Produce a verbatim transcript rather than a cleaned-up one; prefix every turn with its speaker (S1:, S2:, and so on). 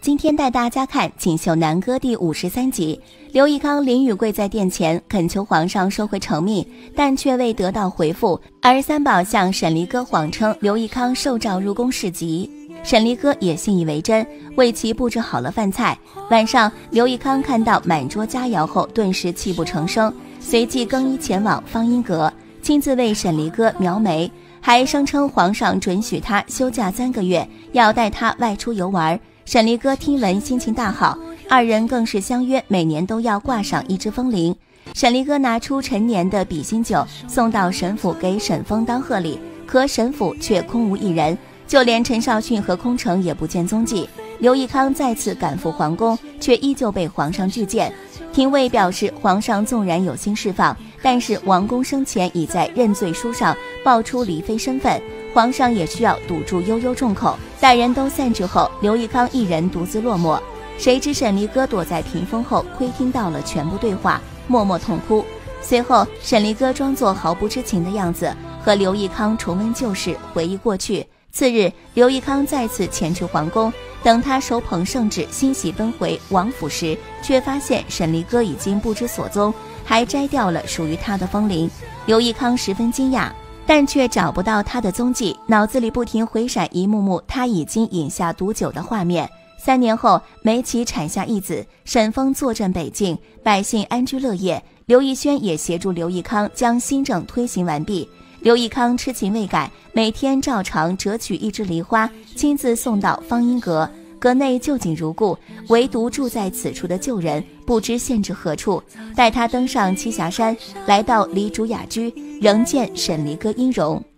S1: 今天带大家看《锦绣南歌》第五十三集。刘义康淋雨跪在殿前，恳求皇上收回成命，但却未得到回复。而三宝向沈离歌谎称刘义康受诏入宫侍疾，沈离歌也信以为真，为其布置好了饭菜。晚上，刘义康看到满桌佳肴后，顿时泣不成声，随即更衣前往芳音阁，亲自为沈离歌描眉，还声称皇上准许他休假三个月，要带他外出游玩。沈离歌听闻心情大好，二人更是相约每年都要挂上一只风铃。沈离歌拿出陈年的比心酒送到沈府给沈峰当贺礼，可沈府却空无一人，就连陈少训和空城也不见踪迹。刘义康再次赶赴皇宫，却依旧被皇上拒见。廷尉表示，皇上纵然有心释放，但是王公生前已在认罪书上爆出黎妃身份，皇上也需要堵住悠悠众口。待人都散去后，刘义康一人独自落寞。谁知沈离歌躲在屏风后窥听到了全部对话，默默痛哭。随后，沈离歌装作毫不知情的样子，和刘义康重温旧事，回忆过去。次日，刘义康再次前去皇宫，等他手捧圣旨，欣喜奔回王府时，却发现沈离歌已经不知所踪，还摘掉了属于他的风铃。刘义康十分惊讶，但却找不到他的踪迹，脑子里不停回闪一幕幕他已经饮下毒酒的画面。三年后，梅琪产下一子，沈峰坐镇北境，百姓安居乐业。刘义轩也协助刘义康将新政推行完毕。刘义康痴情未改，每天照常折取一枝梨花，亲自送到芳音阁。阁内旧景如故，唯独住在此处的旧人不知现至何处。待他登上栖霞山，来到黎主雅居，仍见沈离歌音容。